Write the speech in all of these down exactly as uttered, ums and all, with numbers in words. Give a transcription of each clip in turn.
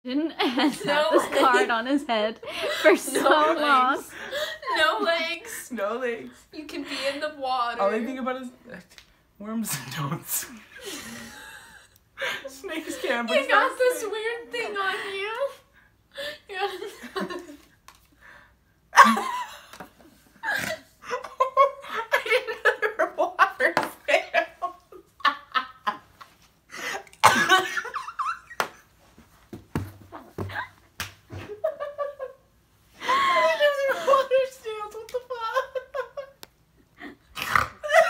Didn't have No this legs. card on his head for so No long. legs. No legs. No legs. You can be in the water. All I think about is uh, worms don't swim. Snakes can, but You it's got not this snake. weird thing on you. Yeah. I didn't know there were water snails. I didn't know there were water snails. What the fuck?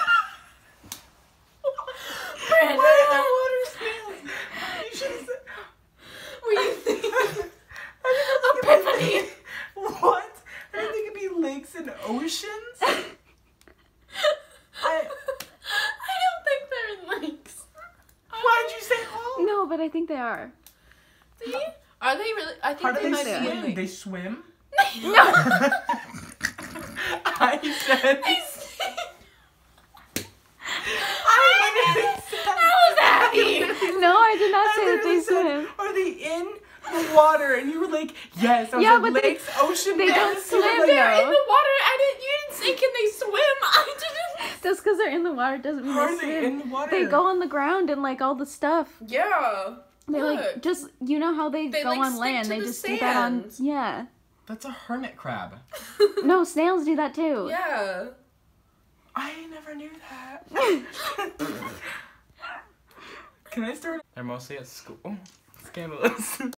Brandon. Why are there water snails? You should have said. Were you thinking? I didn't know there could be- What? I didn't think it'd be lakes and oceans. I. I don't think they're in lakes. Why'd you say all? No, but I think they are. See? Are they really? I How think do they they might be in swim? lakes. They swim? No. I said. They stink. I literally said. How was that? No, I did not I say that they literally said, swim. are they in the water? And you were like, yes. I was Yeah, like, but they- lakes, ocean, they depths. don't You were swim, like, They're in No. the water. I didn't. You didn't say can they swim. I didn't. Just because they're in the water doesn't mean How they are they swim. in the water? They go on the ground and like all the stuff. Yeah. They Look. like just you know how they, They, go like, on stick land. to They the just do that on sand. yeah. That's a hermit crab. No, snails do that too. Yeah. I never knew that. Can I start? They're mostly at school. Scandalous.